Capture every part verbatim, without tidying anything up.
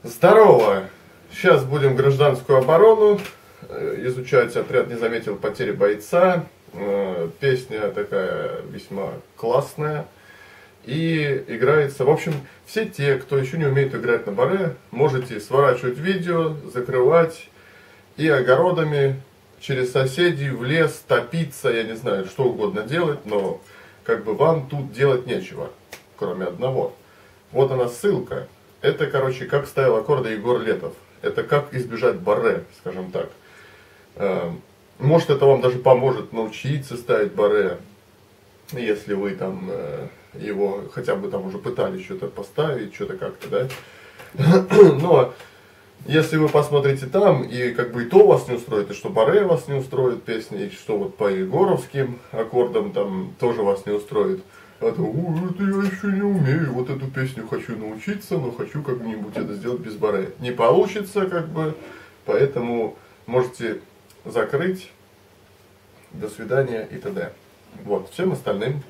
Здорово! Сейчас будем гражданскую оборону изучать. Отряд не заметил потери бойца. Песня такая весьма классная. И играется, в общем, все те, кто еще не умеет играть на баре, можете сворачивать видео, закрывать и огородами через соседей в лес топиться, я не знаю, что угодно делать, но как бы вам тут делать нечего, кроме одного. Вот она ссылка. Это, короче, как ставил аккорды Егор Летов. Это как избежать баре, скажем так. Может, это вам даже поможет научиться ставить баре, если вы там его хотя бы там уже пытались что-то поставить, что-то как-то, да. Но если вы посмотрите там, и как бы и то вас не устроит, и что баре вас не устроит песня, и что вот по егоровским аккордам там тоже вас не устроит. А то, это я еще не умею, вот эту песню хочу научиться, но хочу как-нибудь это сделать без баре. Не получится, как бы, поэтому можете закрыть, до свидания и т.д. Вот, всем остальным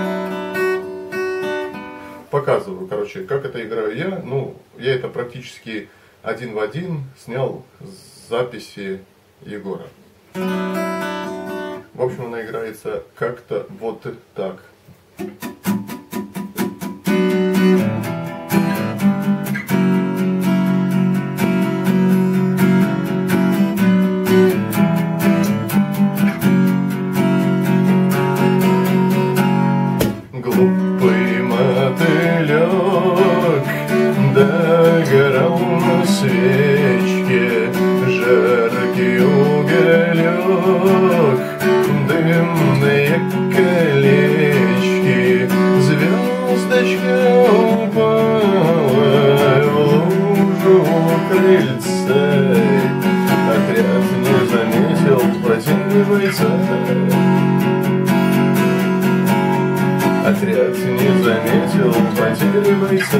показываю, короче, как это играю я. Ну, я это практически один в один снял с записи Егора. В общем, она играется как-то вот так. Глупый мотылек догорал на свечке, жаркий уголек, дымные колечки, звездочка упала в лужу у крыльца. Отряд не заметил потери бойца. Отряд не заметил потери бойца.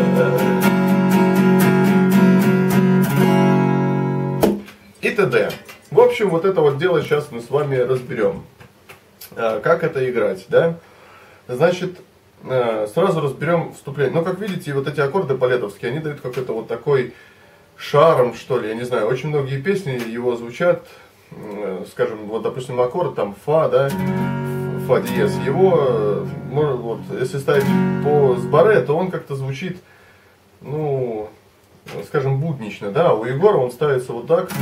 И т.д. В общем, вот это вот дело сейчас мы с вами разберем. Как это играть, да? Значит, сразу разберем вступление. Ну, как видите, вот эти аккорды по-летовски, они дают какой-то вот такой шарм, что ли, я не знаю. Очень многие песни его звучат, скажем, вот, допустим, аккорд там фа, да, фа диез. Его, вот, если ставить по с баре, то он как-то звучит, ну, скажем, буднично, да. У Егора он ставится вот так,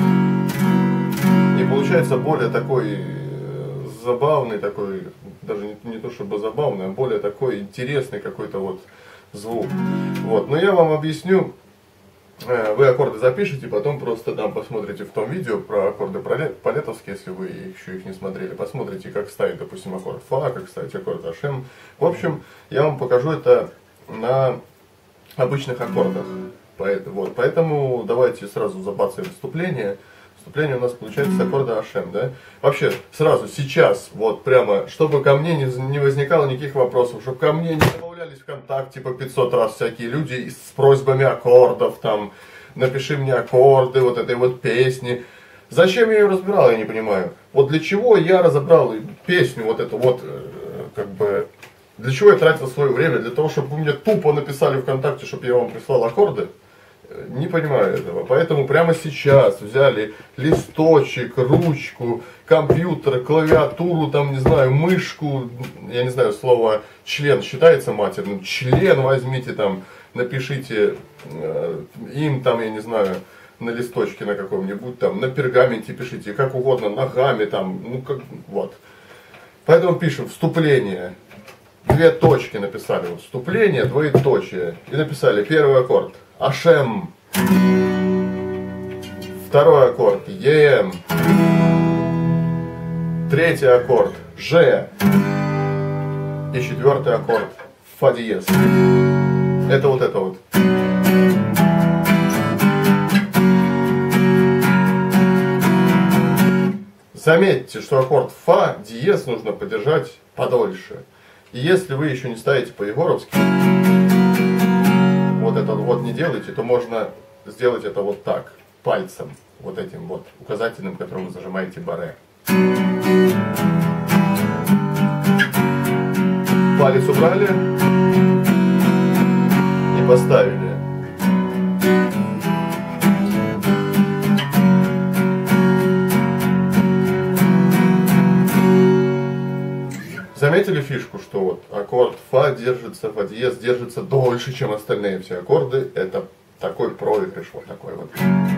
и получается более такой забавный, такой, даже не, не то чтобы забавный, а более такой интересный какой-то вот звук. Вот, но я вам объясню. Вы аккорды запишите, потом просто там посмотрите в том видео про аккорды по-летовски, если вы еще их не смотрели, посмотрите, как ставить, допустим, аккорд фа, как ставить аккорд ашем. В общем, я вам покажу это на обычных аккордах. Поэтому, вот, поэтому давайте сразу забацаем вступление. Вступление у нас получается с аккорда ашем, да? Вообще, сразу, сейчас, вот прямо, чтобы ко мне не, не возникало никаких вопросов, чтобы ко мне не добавлялись ВКонтакте по пятьсот раз всякие люди с просьбами аккордов, там, напиши мне аккорды вот этой вот песни. Зачем я ее разбирал, я не понимаю. Вот для чего я разобрал песню вот эту вот, как бы, для чего я тратил свое время? Для того, чтобы вы мне тупо написали ВКонтакте, чтобы я вам прислал аккорды? Не понимаю этого. Поэтому прямо сейчас взяли листочек, ручку, компьютер, клавиатуру, там, не знаю, мышку, я не знаю, слово член считается матерным, член возьмите там, напишите э, им там, я не знаю, на листочке на каком-нибудь там, на пергаменте пишите, как угодно, ногами там, ну как, вот. Поэтому пишем вступление, две точки написали, вот, вступление, двоеточие, и написали первый аккорд. Ашем. Второй аккорд Ем. Третий аккорд Ж. И четвертый аккорд Фа диез. Это вот это вот. Заметьте, что аккорд Фа диез нужно подержать подольше. И если вы еще не ставите по-егоровски, вот это вот не делаете, то можно сделать это вот так, пальцем, вот этим вот указательным, которым вы зажимаете баре. Палец убрали и поставили. заметили фишку, что вот аккорд фа держится, фа диез держится дольше, чем остальные все аккорды. Это такой проигрыш, вот такой вот.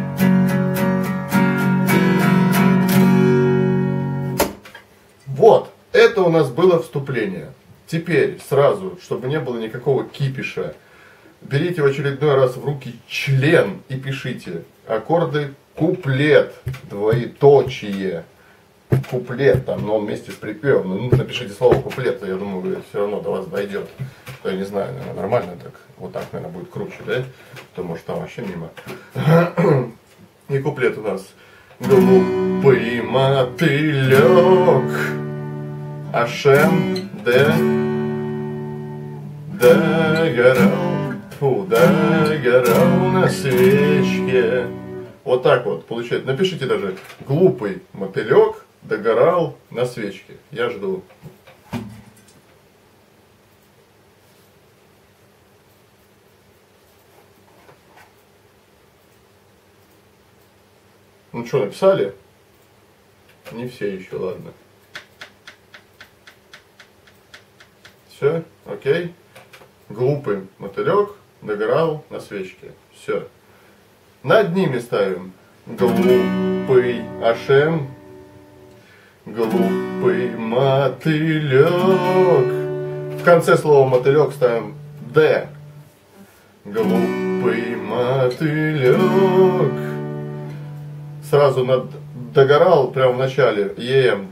Вот, это у нас было вступление. Теперь сразу, чтобы не было никакого кипиша, берите в очередной раз в руки член и пишите аккорды куплет, двоеточие. Куплет, там, но он вместе с припевом. Ну, напишите слово куплет, я думаю, все равно до вас дойдет. То я не знаю, наверное, нормально так. Вот так, наверное, будет круче, да? То может там вообще мимо. И куплет у нас. Глупый мотылек, Ашем де догорал, фу, догорал на свечке. Вот так вот получается. Напишите даже глупый мотылек догорал на свечке. Я жду. Ну что, написали? Не все еще, ладно. Все, окей. Глупый мотылек догорал на свечке. Все. Над ними ставим глупый Ашем, глупый мотылек. В конце слова мотылек ставим Д. Глупый мотылек. Сразу над догорал, прямо в начале. Ем.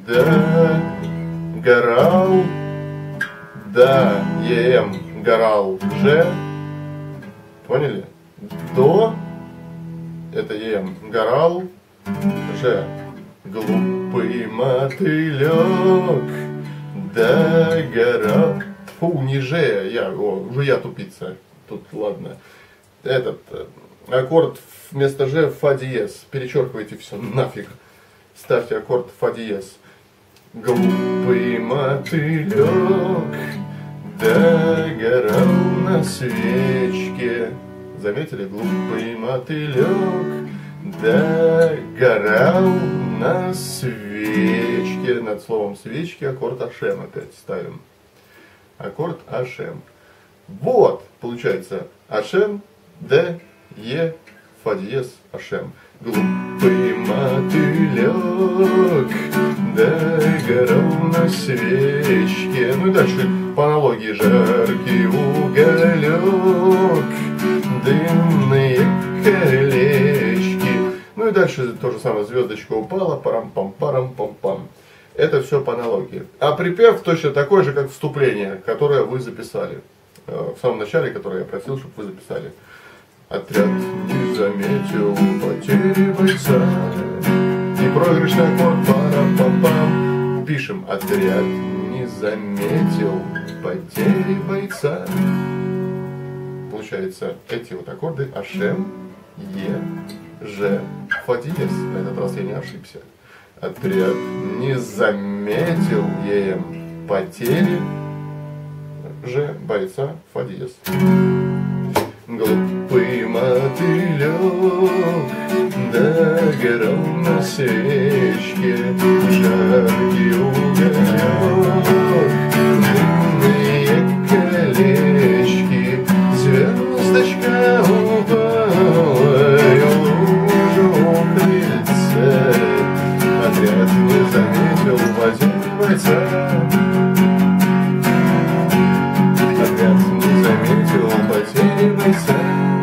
Догорал. Да. Ем. Горал. Ж. Поняли? До. Это ем. Горал. Ж. Глупый мотылек. Догорал. Фу, не Ж. Я. О, уже я тупица. Тут ладно. Этот аккорд вместо Ж фа диез. Перечеркивайте все нафиг. Ставьте аккорд фа диез. Глупый мотылек догорал на свечке. Заметили? Глупый мотылек догорал на свечке. Над словом свечки аккорд Ашем опять ставим. Аккорд Ашем. Вот, получается, Ашем, Д, Е, фа диез, Ашем. Глупый мотылек догорал на свечке. Ну и дальше по аналогии. Жаркий уголек, дымные колечки. Ну и дальше то же самое. Звездочка упала, парам-пам-парам-пам-пам. Это все по аналогии. А припев точно такой же, как вступление, которое вы записали. В самом начале, которое я просил, чтобы вы записали. Отряд не заметил потери бойца. И проигрышный аккорд пара-пам-пам. Пишем. Отряд не заметил потери бойца. Получается, эти вот аккорды Ашем, Е, Ж, фа диез. На этот раз я не ошибся. Отряд не заметил ем потери Ж, бойца, фа диез. Глупый мотылек догорал на свечке. Жаркий уголек, дымные колечки. Звездочка упала и лужу крыльца. Отряд не заметил потери бойца. Отряд не заметил потери бойца.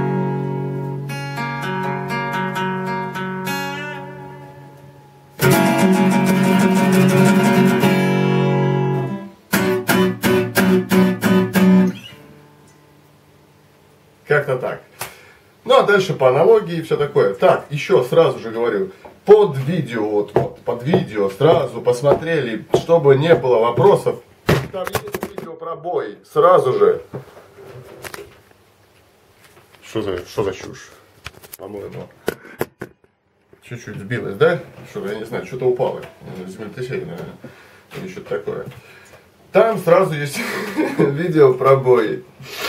Как-то так. Ну а дальше по аналогии и все такое. Так, еще сразу же говорю, под видео, вот, вот под видео сразу посмотрели, чтобы не было вопросов. Там есть видео про бой. Сразу же. Что за, что за чушь? По-моему, чуть-чуть сбилось, да? Что-то, я не знаю, что-то упало. Землетрясение, наверное. Или что-то такое. Там сразу есть видео про бой.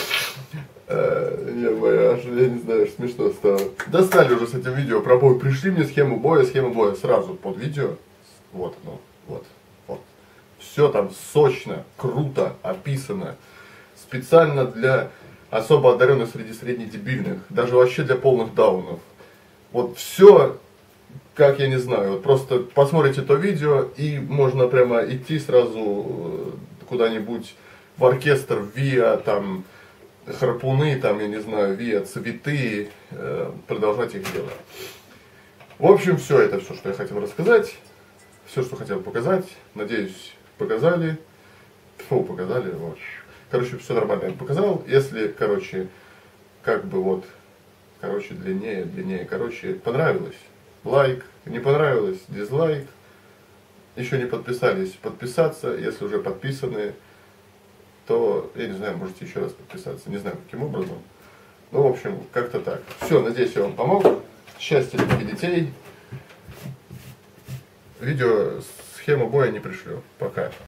Я боюсь, я не знаю, что смешно стало. Достали уже с этим видео про бой. Пришли мне схему боя, схему боя сразу под видео. Вот оно, вот, вот. Все там сочно, круто описано. Специально для особо одаренных среди среднедебильных. Даже вообще для полных даунов. Вот все, как я не знаю, вот просто посмотрите то видео, и можно прямо идти сразу куда-нибудь в оркестр ВИА, там, харпуны, там, я не знаю, ВИА, цветы, э, продолжать их делать. В общем, все, это все, что я хотел рассказать, все, что хотел показать, надеюсь, показали, фу, показали, вот. Короче, все нормально я показал, если, короче, как бы вот, короче, длиннее, длиннее, короче, понравилось, лайк, не понравилось, дизлайк, еще не подписались, подписаться, если уже подписаны, то, я не знаю, можете еще раз подписаться, не знаю, каким образом. Ну, в общем, как-то так. Все, надеюсь, я вам помог. Счастья для детей. Видео, схему боя не пришлю. Пока.